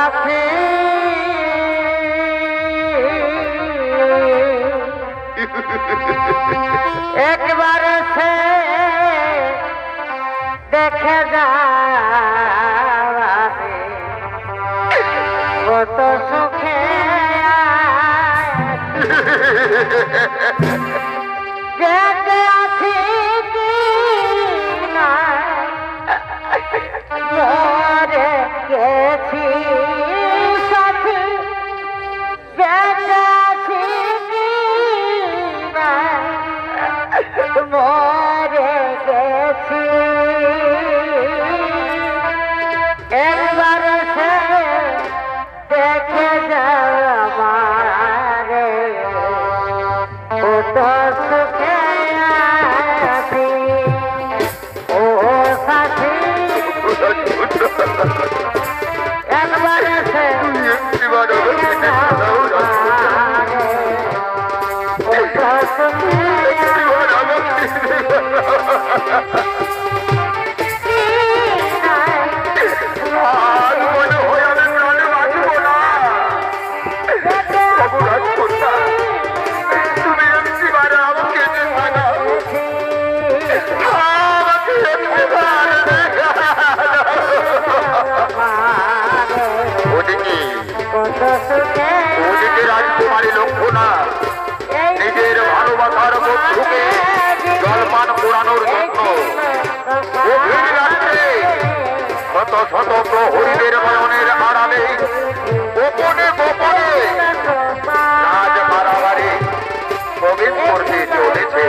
साथी एक बार से देखे जावे वो तो सुखे যেতে আছি কি না মরে গেছি সাথী যেতে আছি কি না মরে গেছি একবার সে দেখে যাওয়া ও তো সুখে আছি ও সাথী একবার সে ও তো সুখে রাজকুমারী লক্ষ্মণা নিজের ভালোবাসার বন্ধুকে জলপান পোড়ানোর জন্য গভীর রাত্রে শত শত প্রহরীদের নয়নের আড়ালে গোপনে গোপনে রাজ বাড়াবাড়ি প্রবেশ করতে চলেছে।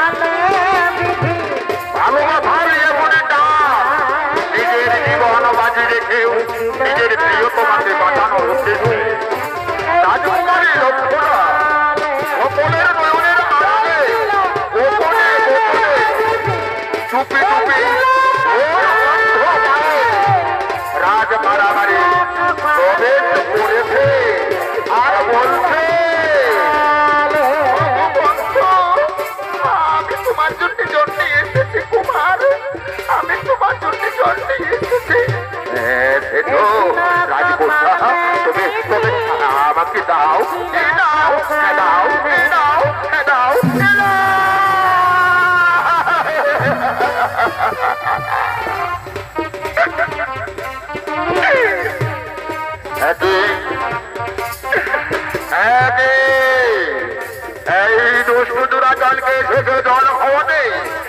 ভালোবাসার এমন ডাক নিজের জীবন বাজি রেখেও নিজের প্রিয়তমাকে বাঁচানো উদ্দেশ্যে রাজকুমারী লক্ষ্মণা সকলের নয়নের আড়ালে গোপনে গোপনে চুপি চুপি রাজ বাড়াবাড়ি প্রবেশ করেছে আর বলছে, আমি তোমার জন্য জন্মে এসেছি কুমার, আমি তোমার জন্য জন্মে এসেছি। রাজকন্যা তুমি তুমি আমাকে দাও দাও দাও দাও দাও এই দুষ্টু দুরাচালকে এসেছে জল খাওয়াতে।